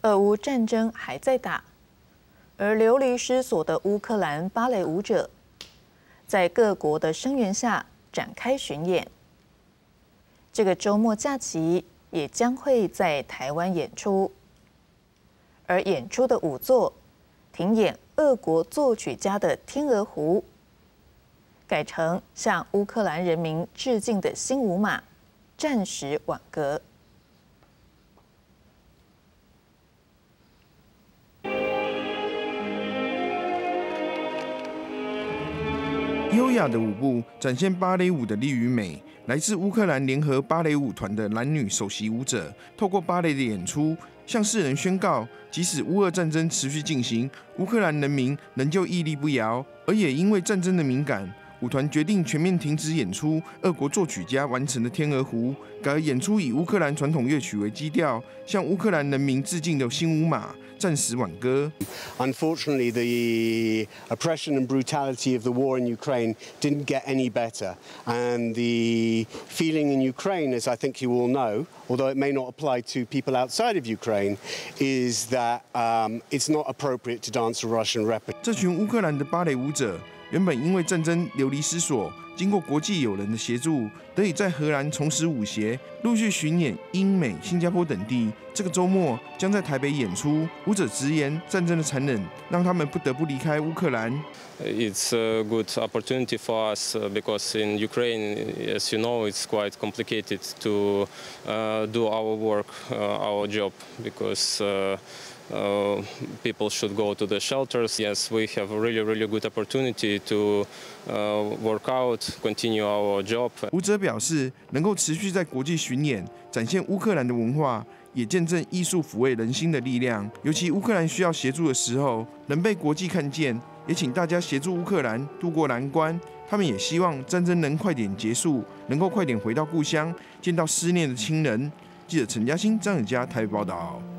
俄乌战争还在打，而流离失所的乌克兰芭蕾舞者，在各国的声援下展开巡演。这个周末假期也将会在台湾演出，而演出的舞作停演俄国作曲家的《天鹅湖》，改成向乌克兰人民致敬的新舞码，暂时挽歌。 优雅的舞步展现芭蕾舞的力与美。来自乌克兰联合芭蕾舞团的男女首席舞者，透过芭蕾的演出，向世人宣告，即使乌俄战争持续进行，乌克兰人民仍旧屹立不摇。而也因为战争的敏感，舞团决定全面停止演出俄国作曲家完成的《天鹅湖》，改而演出以乌克兰传统乐曲为基调，向乌克兰人民致敬的新舞码，暂时挽歌。 Unfortunately, the oppression and brutality of the war in Ukraine didn't get any better. And the feeling in Ukraine, as I think you all know, although it may not apply to people outside of Ukraine, is that it's not appropriate to dance a Russian repertoire. 这群乌克兰的芭蕾舞者原本因为战争流离失所，经过国际友人的协助，得以在荷兰重拾舞鞋，陆续巡演英美、新加坡等地。这个周末将在台北演出。舞者直言，战争的残忍让他们不得不离开乌克兰。 It's a good opportunity for us because in Ukraine, as you know, it's quite complicated to do our work, our job, because people should go to the shelters. Yes, we have a really good opportunity to work out, continue our job. 舞者表示，能够持续在国际巡演，展现乌克兰的文化，也见证艺术抚慰人心的力量。尤其乌克兰需要协助的时候，能被国际看见，也请大家协助乌克兰渡过难关。他们也希望战争能快点结束，能够快点回到故乡，见到思念的亲人。记者陈嘉欣、张永嘉台北报道。